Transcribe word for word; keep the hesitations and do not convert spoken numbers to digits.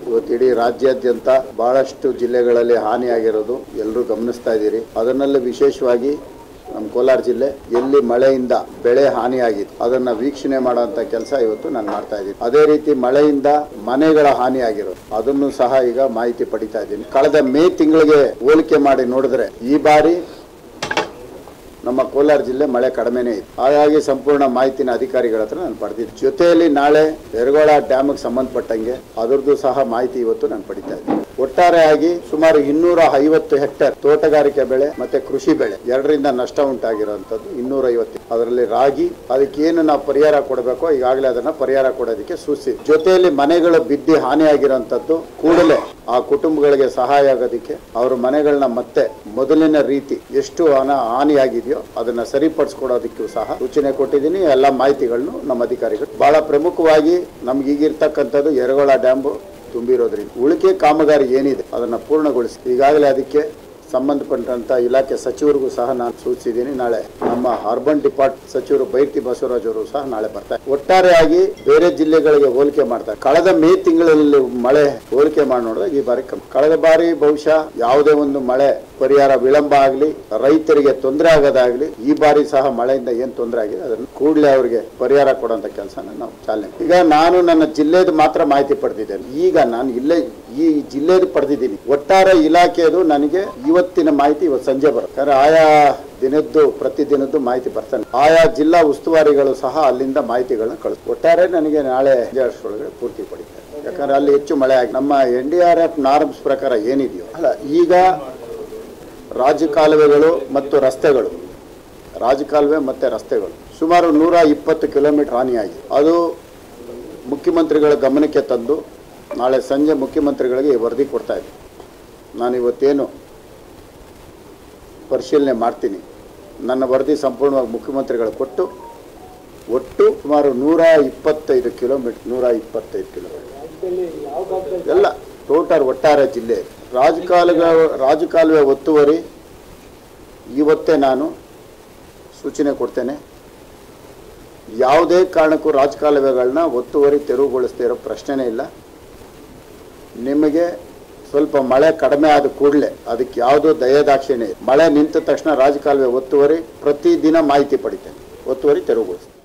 ಇವತ್ತು ಇಡೀ ರಾಜ್ಯಾದ್ಯಂತ ಬಹಳಷ್ಟು ಜಿಲ್ಲೆಗಳಲ್ಲಿ ಹಾನಿಯಾಗಿರೋದು ಎಲ್ಲರೂ ಗಮನಿಸ್ತಾ ಇದ್ದೀರಿ. ಅದರಲ್ಲಿ ವಿಶೇಷವಾಗಿ ನಮ್ಮ ಕೋಲಾರ ಜಿಲ್ಲೆ ಎಲ್ಲಿ ಮಳೆಯಿಂದ ಬೆಳೆ ಹಾನಿಯಾಗಿದೆ ಅದನ್ನ ವೀಕ್ಷಣೆ ಮಾಡುವಂತ ಕೆಲಸ ಇವತ್ತು ನಾನು ಮಾಡ್ತಾ ಇದ್ದೀನಿ. ಅದೇ ರೀತಿ ಮಳೆಯಿಂದ ಮನೆಗಳ ಹಾನಿಯಾಗಿರೋದು ಅದನ್ನು ಸಹ ಈಗ ಮಾಹಿತಿ ಪಡಿತಾ ಇದ್ದೀನಿ. ಕಳೆದ ಮೇ ತಿಂಗಳಿಗೆ ಹೋಲಿಕೆ ಮಾಡಿ ನೋಡಿದ್ರೆ ಈ ಬಾರಿ ನಮ್ಮ ಕೋಲಾರ ಜಿಲ್ಲೆ ಮಳೆ ಕಡಿಮೆನೇ ಇದೆ. ಹಾಗಾಗಿ ಸಂಪೂರ್ಣ ಮಾಹಿತಿನ ಅಧಿಕಾರಿಗಳ ಹತ್ರ ನಾನು ಪಡೆದಿದ್ದೆ. ಜೊತೆಯಲ್ಲಿ ನಾಳೆ ಯರಗೋಳ ಡ್ಯಾಮ್ಗೆ ಸಂಬಂಧಪಟ್ಟಂಗೆ ಅದರದ್ದು ಸಹ ಮಾಹಿತಿ ಇವತ್ತು ನಾನು ಪಡಿತಾ ಇದ್ದೀನಿ. ಒಟ್ಟಾರೆಯಾಗಿ ಸುಮಾರು ಇನ್ನೂರ ಐವತ್ತು ಹೆಕ್ಟೇರ್ ತೋಟಗಾರಿಕೆ ಬೆಳೆ ಮತ್ತೆ ಕೃಷಿ ಬೆಳೆ ಎರಡರಿಂದ ನಷ್ಟ ಉಂಟಾಗಿರುವಂತದ್ದು ಇನ್ನೂರ ಐವತ್ತು. ಅದರಲ್ಲಿ ರಾಗಿ ಅದಕ್ಕೆ ಏನು ನಾವು ಪರಿಹಾರ ಕೊಡಬೇಕೋ ಈಗಾಗಲೇ ಅದನ್ನ ಪರಿಹಾರ ಕೊಡೋದಕ್ಕೆ ಸೂಚಿಸಿ. ಜೊತೆಯಲ್ಲಿ ಮನೆಗಳು ಬಿದ್ದು ಹಾನಿಯಾಗಿರುವಂತದ್ದು ಕೂಡಲೇ ಆ ಕುಟುಂಬಗಳಿಗೆ ಸಹಾಯ ಆಗೋದಕ್ಕೆ ಅವ್ರ ಮನೆಗಳನ್ನ ಮತ್ತೆ ಮೊದಲಿನ ರೀತಿ ಎಷ್ಟು ಹಣ ಹಾನಿಯಾಗಿದೆಯೋ ಅದನ್ನ ಸರಿಪಡಿಸ್ಕೊಡೋದಕ್ಕೂ ಸಹ ಸೂಚನೆ ಕೊಟ್ಟಿದ್ದೀನಿ. ಎಲ್ಲ ಮಾಹಿತಿಗಳನ್ನು ನಮ್ಮ ಅಧಿಕಾರಿಗಳು ಬಹಳ ಪ್ರಮುಖವಾಗಿ ನಮ್ಗೆ ಈಗಿರ್ತಕ್ಕಂಥದ್ದು ಯರಗೋಳ ಡ್ಯಾಮ್ ತುಂಬಿರೋದ್ರಿಂದ ಉಳಿಕೆ ಕಾಮಗಾರಿ ಏನಿದೆ ಅದನ್ನ ಪೂರ್ಣಗೊಳಿಸಿ ಈಗಾಗಲೇ ಅದಕ್ಕೆ ಸಂಬಂಧಪಟ್ಟಂತ ಇಲಾಖೆ ಸಚಿವರಿಗೂ ಸಹ ನಾನು ಸೂಚಿಸಿದ್ದೀನಿ. ನಾಳೆ ನಮ್ಮ ಅರ್ಬನ್ ಡಿಪಾರ್ಟ್ ಸಚಿವರು ಬೈರ್ತಿ ಬಸವರಾಜ್ ಅವರು ಸಹ ನಾಳೆ ಬರ್ತಾರೆ. ಒಟ್ಟಾರೆಯಾಗಿ ಬೇರೆ ಜಿಲ್ಲೆಗಳಿಗೆ ಹೋಲಿಕೆ ಮಾಡ್ತಾರೆ. ಕಳೆದ ಮೇ ತಿಂಗಳಲ್ಲಿ ಮಳೆ ಹೋಲಿಕೆ ಮಾಡಿ ನೋಡಿದಾಗ ಈ ಬಾರಿ ಕಮ್ಮಿ. ಕಳೆದ ಬಾರಿ ಬಹುಶಃ ಯಾವುದೇ ಒಂದು ಮಳೆ ಪರಿಹಾರ ವಿಳಂಬ ಆಗಲಿ ರೈತರಿಗೆ ತೊಂದರೆ ಆಗೋದಾಗ್ಲಿ ಈ ಬಾರಿ ಸಹ ಮಳೆಯಿಂದ ಏನ್ ತೊಂದರೆ ಆಗಿದೆ ಅದನ್ನು ಕೂಡಲೇ ಅವರಿಗೆ ಪರಿಹಾರ ಕೊಡುವಂತ ಕೆಲಸನ ನಾವು ಚಾಲನೆ. ಈಗ ನಾನು ನನ್ನ ಜಿಲ್ಲೆದು ಮಾತ್ರ ಮಾಹಿತಿ ಪಡೆದಿದ್ದೇನೆ. ಈಗ ನಾನು ಇಲ್ಲೇ ಈ ಜಿಲ್ಲೆದು ಪಡೆದಿದ್ದೀನಿ. ಒಟ್ಟಾರೆ ಇಲಾಖೆದು ನನಗೆ ಇವತ್ತಿನ ಮಾಹಿತಿ ಇವತ್ತು ಸಂಜೆ ಬರುತ್ತೆ. ಆಯಾ ದಿನದ್ದು ಪ್ರತಿದಿನದ್ದು ಮಾಹಿತಿ ಬರ್ತಾನೆ. ಆಯಾ ಜಿಲ್ಲಾ ಉಸ್ತುವಾರಿಗಳು ಸಹ ಅಲ್ಲಿಂದ ಮಾಹಿತಿಗಳನ್ನ ಕಳಿಸ್ತಾರೆ. ಒಟ್ಟಾರೆ ನನಗೆ ನಾಳೆ ಒಳಗಡೆ ಪೂರ್ತಿ ಪಡಿತಾರೆ. ಯಾಕಂದ್ರೆ ಅಲ್ಲಿ ಹೆಚ್ಚು ಮಳೆ ಆಗಿ ನಮ್ಮ N D R F norms ಪ್ರಕಾರ ಏನಿದೆಯೋ ಅಲ್ಲ ಈಗ ರಾಜಕಾಲುವೆಗಳು ಮತ್ತು ರಸ್ತೆಗಳು ರಾಜಕಾಲುವೆ ಮತ್ತೆ ರಸ್ತೆಗಳು ಸುಮಾರು ನೂರ ಇಪ್ಪತ್ತು ಕಿಲೋಮೀಟರ್ ಹಾನಿಯಾಗಿದೆ. ಅದು ಮುಖ್ಯಮಂತ್ರಿಗಳ ಗಮನಕ್ಕೆ ತಂದು ನಾಳೆ ಸಂಜೆ ಮುಖ್ಯಮಂತ್ರಿಗಳಿಗೆ ವರದಿ ಕೊಡ್ತಾ ಇದ್ದೀನಿ. ನಾನು ಇವತ್ತೇನು ಪರಿಶೀಲನೆ ಮಾಡ್ತೀನಿ ನನ್ನ ವರದಿ ಸಂಪೂರ್ಣವಾಗಿ ಮುಖ್ಯಮಂತ್ರಿಗಳು ಕೊಟ್ಟು ಒಟ್ಟು ಸುಮಾರು ನೂರ ಇಪ್ಪತ್ತೈದು ಕಿಲೋಮೀಟರ್ ನೂರ ಇಪ್ಪತ್ತೈದು ಕಿಲೋಮೀಟರ್ ಎಲ್ಲ ಟೋಟಲ್ ಒಟ್ಟಾರೆ ಜಿಲ್ಲೆ ರಾಜಕಾಲುವೆ ರಾಜಕಾಲುವೆ ಒತ್ತುವರಿ ಇವತ್ತೇ ನಾನು ಸೂಚನೆ ಕೊಡ್ತೇನೆ. ಯಾವುದೇ ಕಾರಣಕ್ಕೂ ರಾಜಕಾಲುವೆಗಳನ್ನ ಒತ್ತುವರಿ ತೆರವುಗೊಳಿಸದೇ ಇರೋ ಪ್ರಶ್ನೆನೇ ಇಲ್ಲ. ನಿಮಗೆ ಸ್ವಲ್ಪ ಮಳೆ ಕಡಿಮೆ ಆದ ಕೂಡಲೇ ಅದಕ್ಕೆ ಯಾವುದೋ ದಯದಾಕ್ಷಿಣ್ಯ ಮಳೆ ನಿಂತ ತಕ್ಷಣ ರಾಜಕಾಲುವೆ ಒತ್ತುವರಿ ಪ್ರತಿದಿನ ಮಾಹಿತಿ ಪಡಿತೇನೆ. ಒತ್ತುವರಿ ತೆರವುಗೊಳಿಸ್ತೇನೆ.